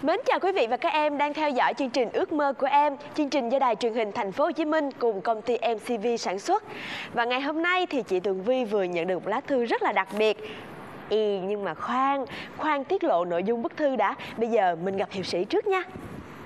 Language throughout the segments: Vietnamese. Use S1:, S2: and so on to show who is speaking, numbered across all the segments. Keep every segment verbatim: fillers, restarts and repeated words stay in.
S1: Mến chào quý vị và các em đang theo dõi chương trình Ước mơ của em, chương trình do Đài Truyền hình Thành phố Hồ Chí Minh cùng công ty em xê vê sản xuất. Và ngày hôm nay thì chị Tường Vi vừa nhận được một lá thư rất là đặc biệt. Ý, nhưng mà khoan, khoan tiết lộ nội dung bức thư đã. Bây giờ mình gặp hiệp sĩ trước nha.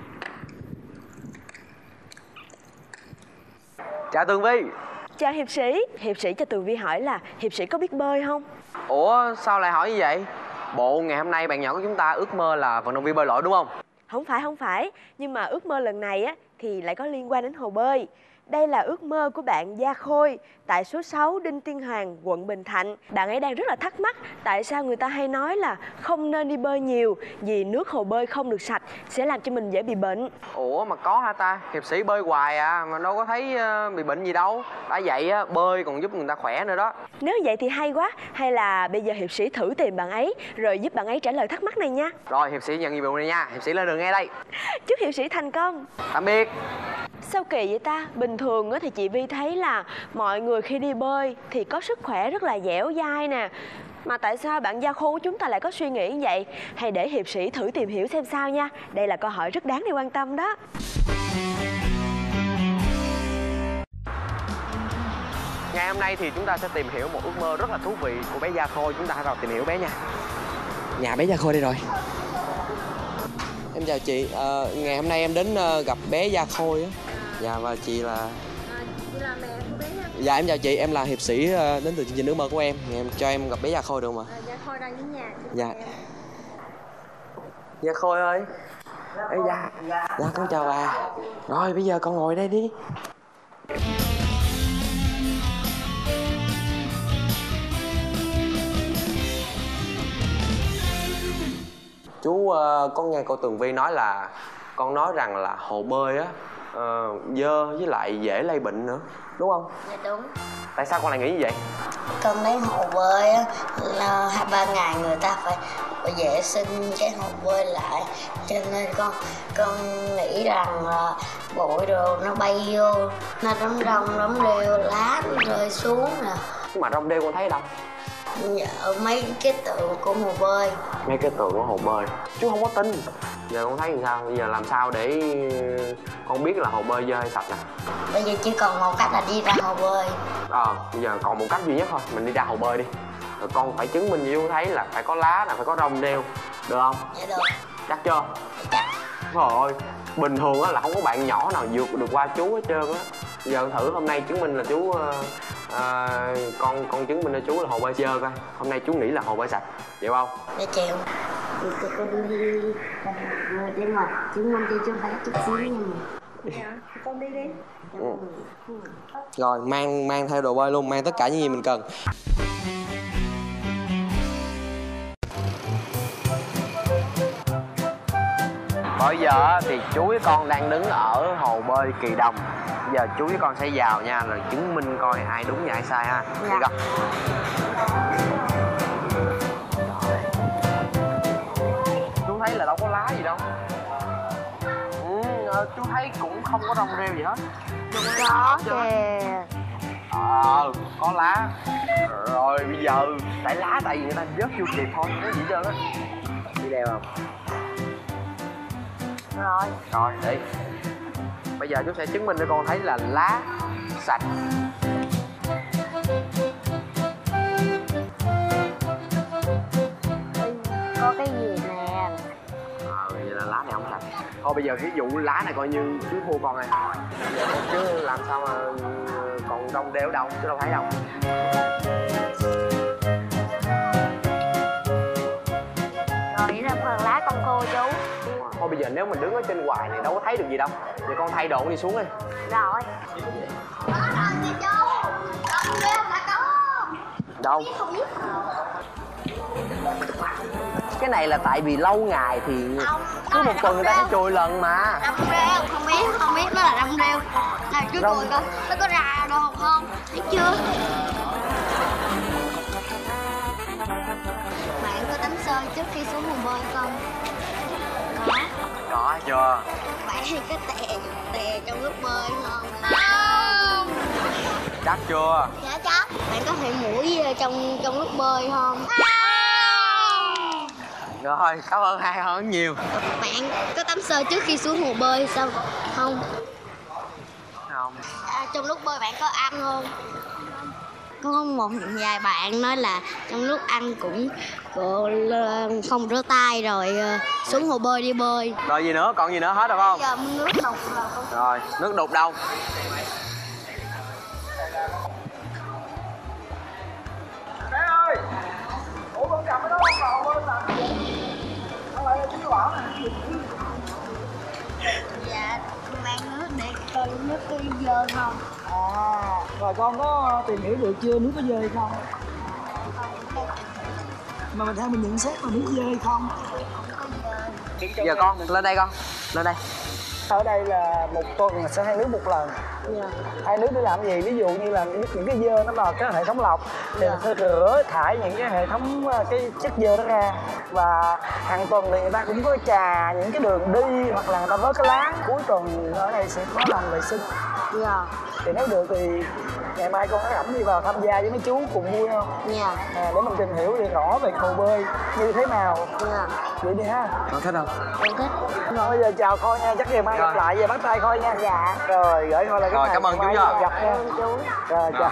S2: Chào Tường Vi.
S1: Chào hiệp sĩ. Hiệp sĩ cho Tường Vi hỏi là hiệp sĩ có biết bơi không?
S2: Ủa sao lại hỏi như vậy? Bộ ngày hôm nay bạn nhỏ của chúng ta ước mơ là vận động viên bơi lội đúng không?
S1: Không phải, không phải. Nhưng mà ước mơ lần này á thì lại có liên quan đến hồ bơi. Đây là ước mơ của bạn Gia Khôi tại số sáu Đinh Tiên Hoàng, quận Bình Thạnh. Bạn ấy đang rất là thắc mắc tại sao người ta hay nói là không nên đi bơi nhiều vì nước hồ bơi không được sạch sẽ làm cho mình dễ bị bệnh.
S2: Ủa mà có hả ta? Hiệp sĩ bơi hoài à mà đâu có thấy uh, bị bệnh gì đâu. Đã vậy á, bơi còn giúp người ta khỏe nữa đó.
S1: Nếu vậy thì hay quá. Hay là bây giờ hiệp sĩ thử tìm bạn ấy rồi giúp bạn ấy trả lời thắc mắc này nha.
S2: Rồi hiệp sĩ nhận nhiệm vụ này nha. Hiệp sĩ lên đường ngay đây.
S1: Chúc hiệp sĩ thành công.
S2: Tạm biệt.
S1: Sao kỳ vậy ta? Bình thường thì chị Vi thấy là mọi người khi đi bơi thì có sức khỏe rất là dẻo dai nè. Mà tại sao bạn Gia Khôi của chúng ta lại có suy nghĩ như vậy? Hãy để hiệp sĩ thử tìm hiểu xem sao nha. Đây là câu hỏi rất đáng để quan tâm đó.
S2: Ngày hôm nay thì chúng ta sẽ tìm hiểu một ước mơ rất là thú vị của bé Gia Khôi. Chúng ta hãy vào tìm hiểu bé nha. Nhà bé Gia Khôi đây rồi. Em chào chị, à, ngày hôm nay em đến uh, gặp bé Gia Khôi á. Dạ và chị là... À, chị là mẹ của bé nha. Dạ em chào chị, em là hiệp sĩ uh, đến từ chương trình ước mơ của em. Em cho em gặp bé Gia Khôi được không ạ?
S3: À, Gia Khôi đang đến nhà.
S2: Dạ. Gia Khôi ơi. Ê Gia. Dạ. Dạ con chào bà. Rồi bây giờ con ngồi đây đi. Chú, uh, con nghe cô Tường Vi nói là con nói rằng là hồ bơi á uh, dơ với lại dễ lây bệnh nữa, đúng không?
S3: Dạ đúng.
S2: Tại sao con lại nghĩ như vậy?
S3: Con thấy hồ bơi á là hai ba ngày người ta phải, phải vệ sinh cái hồ bơi lại, cho nên con con nghĩ rằng là bụi đồ nó bay vô, nó đóng rong đóng rêu, lá nó rơi xuống nè.
S2: Nhưng mà rong rêu con thấy đâu?
S3: Ở mấy cái tượng của hồ bơi.
S2: Mấy cái tượng của hồ bơi chú không có tin. Giờ con thấy làm sao? Bây giờ làm sao để con biết là hồ bơi dơ hay sạch nè?
S3: Bây giờ chỉ còn một cách là đi ra hồ bơi.
S2: Ờ à, bây giờ còn một cách duy nhất thôi, mình đi ra hồ bơi đi. Rồi con phải chứng minh cho chú thấy là phải có lá nè, phải có rong rêu, được không?
S3: Dạ được.
S2: Chắc chưa?
S3: Chắc.
S2: Trời ơi, bình thường á là không có bạn nhỏ nào vượt được qua chú hết trơn á. Bây giờ thử hôm nay chứng minh là chú uh, À, con con chứng minh cho chú là hồ bơi dơ coi. Hôm nay chú nghĩ là hồ bơi sạch, chịu không?
S3: Dạ chịu. Thì con đi đi đi. Để mà chứng minh cho chú thấy chút xíu nha mình. Dạ, con đi đi.
S2: Ừ. Rồi mang mang theo đồ bơi luôn, mang tất cả những gì mình cần. Bây giờ thì chú với con đang đứng ở hồ bơi Kỳ Đồng. Bây giờ chú với con sẽ vào nha, rồi chứng minh coi ai đúng và ai sai ha. Dạ. Đi con. Chú thấy là đâu có lá gì đâu. Ừ, chú thấy cũng không có rong rêu gì hết.
S3: Có kìa.
S2: Ờ, có lá. Rồi bây giờ tại lá tại vì người ta vớt vô kịp thôi, nó gì trơn á. Đi đeo không?
S3: Rồi.
S2: Rồi, đi. Bây giờ chú sẽ chứng minh cho con thấy là lá sạch.
S3: Có cái gì nè.
S2: Ờ, vậy là lá này không sạch. Thôi bây giờ ví dụ lá này coi như chú thua con này. Chứ làm sao mà còn rong rêu đâu, chứ đâu thấy đâu.
S3: Rồi vậy là phần lá con khô chú.
S2: Thôi bây giờ nếu mình đứng ở trên hoài này đâu có thấy được gì đâu. Vậy con thay đồ đi xuống đi.
S3: Rồi. Có rong gì chú? Rong rêu mà có.
S2: Đâu? Cái này là tại vì lâu ngày thì cứ một tuần người ta sẽ chùi lần mà.
S3: Rong rêu, không biết, không biết nó là rong rêu. Này chú chùi coi, nó có ra đâu không? Biết chưa? Bạn có tắm sơi trước khi xuống hồ bơi không? Có.
S2: Có chưa?
S3: Bạn có tè, tè trong nước bơi không? Không.
S2: Chắc chưa?
S3: Dạ chắc. Bạn có thể mũi trong trong nước bơi không? Không.
S2: Rồi, cảm ơn hai hơn nhiều.
S3: Bạn có tắm sơ trước khi xuống hồ bơi sao không?
S2: Không.
S3: À, trong lúc bơi bạn có ăn không? Có một vài bạn nói là trong lúc ăn cũng không rửa tay rồi xuống hồ bơi đi bơi.
S2: Rồi gì nữa, còn gì nữa hết rồi không?
S3: Giờ nước đục rồi.
S2: Rồi, nước đục đâu?
S4: Bé ơi! Ủa con cầm cái đó con vào bên làm gì? Không phải là chú có bảo nè.
S3: Dạ, mang nước để coi nước có dơ không.
S4: À, rồi con có tìm hiểu được chưa nước có dơ hay không? Mà mình theo mình nhận xét là nước dơ hay không?
S2: Giờ con, lên đây con, lên đây.
S4: Ở đây là một tuần là sẽ thay nước một lần.
S3: Dạ.
S4: Thay nước để làm gì? Ví dụ như là những cái dơ nó vào cái hệ thống lọc thì
S3: Dạ.
S4: mình sẽ rửa thải những cái hệ thống cái chất dơ đó ra. Và hàng tuần thì người ta cũng có trà những cái đường đi hoặc là người ta vớt cái láng. Cuối tuần ở đây sẽ có làm vệ sinh.
S3: Dạ.
S4: Thì nếu được thì ngày mai con có rảnh đi vào tham gia với mấy chú cùng vui không?
S3: Dạ.
S4: À, để mình tìm hiểu được rõ về hồ bơi như thế nào.
S3: Dạ.
S4: Vậy đi ha.
S2: Con thích không?
S3: Con thích.
S4: Rồi bây giờ chào Khôi nha, chắc ngày mai gặp lại về bắt tay Khôi nha.
S3: Dạ.
S4: Rồi gửi Khôi là cái
S2: Rồi,
S4: này,
S2: cảm ơn
S4: ngày mai
S2: chú nha.
S4: gặp nha.
S3: Ơn chú.
S4: Rồi chào.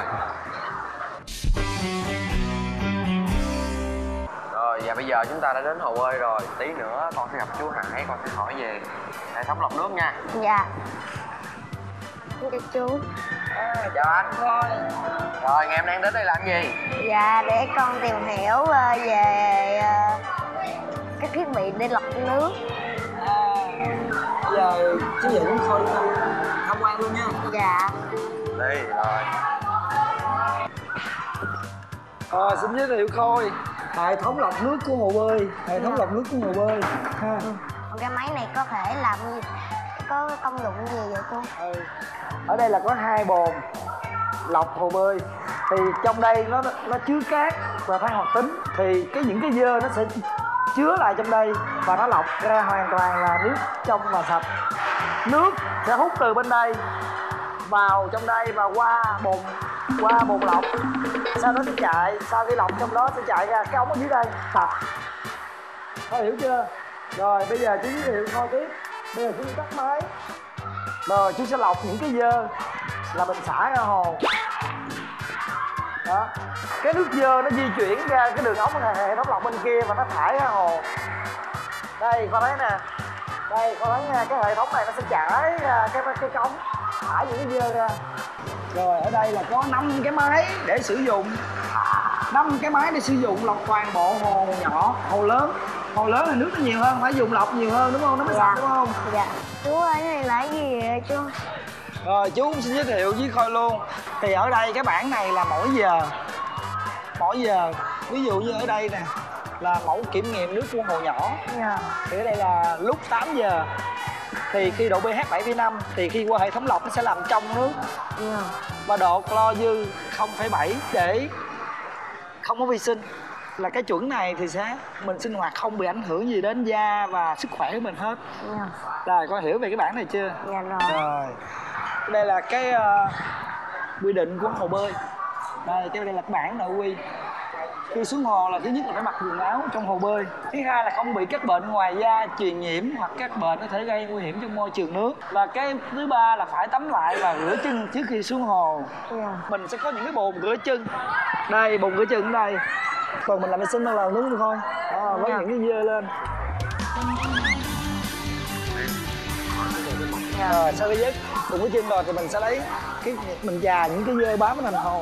S2: Rồi, và bây giờ chúng ta đã đến hồ bơi rồi. Tí nữa con sẽ gặp chú Hải, con sẽ hỏi về hệ thống lọc nước nha.
S3: Dạ. Chào chú.
S2: À, chào anh. Rồi, ngày em đang đến đây làm gì?
S3: Dạ, để con tìm hiểu uh, về uh, các thiết bị để lọc nước.
S4: À, bây giờ chú dẫn Khôi đi tham quan luôn nha.
S3: Dạ.
S2: Đi, rồi.
S4: Rồi xin giới thiệu Khôi hệ thống lọc nước của hồ bơi, hệ thống lọc nước của hồ bơi ha.
S3: Còn cái máy này có thể làm gì, có công dụng gì vậy cô?
S4: Ừ. Ở đây là có hai bồn lọc hồ bơi, thì trong đây nó nó chứa cát và than hoạt tính, thì cái những cái dơ nó sẽ chứa lại trong đây và nó lọc ra hoàn toàn là nước trong và sạch. Nước sẽ hút từ bên đây vào trong đây và qua bồn qua bồn lọc, sau đó sẽ chạy, sau khi lọc trong đó sẽ chạy ra cái ống ở dưới đây sạch. Thôi hiểu chưa? Rồi bây giờ chú giới thiệu Khôi tiếp. Bây giờ chú tắt máy. Rồi chú sẽ lọc những cái dơ là mình xả ra hồ. Đó. Cái nước dơ nó di chuyển ra cái đường ống hệ thống lọc bên kia và nó thải ra hồ. Đây con thấy nè. Đây con thấy nha, cái hệ thống này nó sẽ chảy ra cái cái cống thải những cái dơ ra. Rồi ở đây là có năm cái máy để sử dụng. năm cái máy để sử dụng lọc toàn bộ hồ nhỏ, hồ lớn. Hồ lớn thì nước nó nhiều hơn, phải dùng lọc nhiều hơn đúng không? Nó mới
S3: Dạ.
S4: sạch đúng không?
S3: Dạ. Chú ơi, cái này là cái gì vậy chú?
S4: Rồi chú cũng xin giới thiệu với Khôi luôn. Thì ở đây cái bảng này là mỗi giờ. Mỗi giờ. Ví dụ như ở đây nè là mẫu kiểm nghiệm nước của hồ nhỏ.
S3: Dạ.
S4: Thì ở đây là lúc tám giờ. Thì khi độ pH bảy phẩy năm thì khi qua hệ thống lọc nó sẽ làm trong nước.
S3: Dạ.
S4: Và độ clo dư không phẩy bảy để không có vi sinh. Là cái chuẩn này thì sẽ mình sinh hoạt không bị ảnh hưởng gì đến da và sức khỏe của mình hết.
S3: Dạ.
S4: Rồi con hiểu về cái bảng này chưa?
S3: Dạ rồi.
S4: Rồi. Đây là cái uh, quy định của hồ bơi. Đây, cái đây là cái bảng nội quy. Khi xuống hồ là thứ nhất là phải mặc quần áo trong hồ bơi. Thứ hai là không bị các bệnh ngoài da truyền nhiễm hoặc các bệnh có thể gây nguy hiểm trong môi trường nước. Và cái thứ ba là phải tắm lại và rửa chân trước khi xuống hồ.
S3: Dạ.
S4: Mình sẽ có những cái bồn rửa chân. Đây, bồn rửa chân ở đây. Còn mình làm vệ sinh một lần đúng không thôi. Đó, với những cái dơ lên. Rồi sau khi dứt bồn rửa chân rồi thì mình sẽ lấy cái mình chà những cái dơ bám vào thành hồ.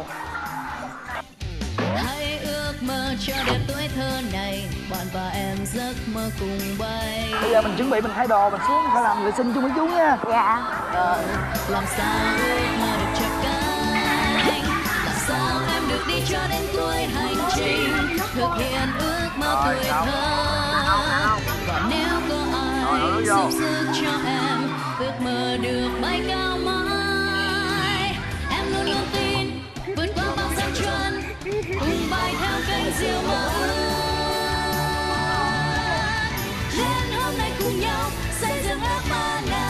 S5: Hãy ước mơ cho đẹp tuổi thơ này, bạn và em giấc mơ cùng bay.
S4: Bây giờ mình chuẩn bị mình thay đồ mình xuống phải làm vệ sinh chung với chú nha.
S3: Dạ.
S4: Rồi.
S5: Làm sao ước mơ được chợt cánh, làm sao em được đi cho đến cuối hành trình, thực hiện ước mơ tuổi thơ. Và nếu có ai giúp sức cho em, ước mơ được bay cao mãi, em luôn luôn tin vượt qua bao gian truân, cùng bay theo cánh diều mơ ước. Đến hôm nay cùng nhau xây dựng ước mơ này.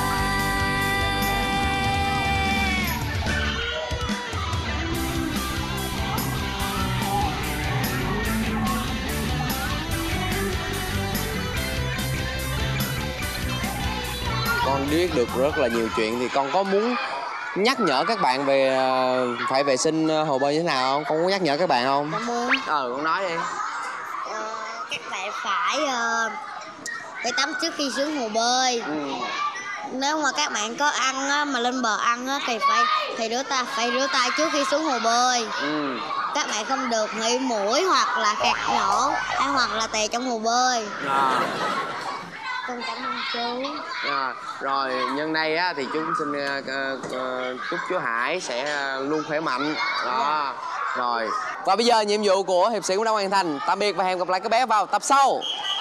S2: con biết được rất là nhiều chuyện, thì con có muốn nhắc nhở các bạn về phải vệ sinh hồ bơi như thế nào không? Con muốn nhắc nhở các bạn không?
S3: Con muốn.
S2: Ờ, con nói đi.
S3: Ờ, các bạn phải uh, phải tắm trước khi xuống hồ bơi. Ừ. Nếu mà các bạn có ăn á, mà lên bờ ăn á, thì phải thì rửa tay phải rửa tay trước khi xuống hồ bơi. Ừ. Các bạn không được nghỉ mũi hoặc là khạc nhổ hay hoặc là tè trong hồ bơi. À. Con cảm ơn chú.
S2: À, rồi nhân đây á thì chúng xin uh, uh, chúc chú Hải sẽ uh, luôn khỏe mạnh đó. Dạ. Rồi và bây giờ nhiệm vụ của hiệp sĩ cũng đã hoàn thành. Tạm biệt và hẹn gặp lại các bé vào tập sau.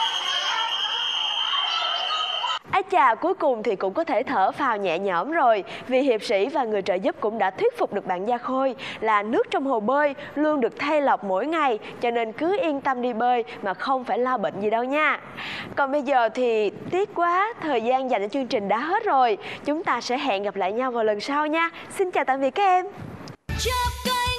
S1: Ái chà, cuối cùng thì cũng có thể thở phào nhẹ nhõm rồi, vì hiệp sĩ và người trợ giúp cũng đã thuyết phục được bạn Gia Khôi là nước trong hồ bơi luôn được thay lọc mỗi ngày, cho nên cứ yên tâm đi bơi mà không phải lo bệnh gì đâu nha. Còn bây giờ thì tiếc quá, thời gian dành cho chương trình đã hết rồi. Chúng ta sẽ hẹn gặp lại nhau vào lần sau nha. Xin chào tạm biệt các em.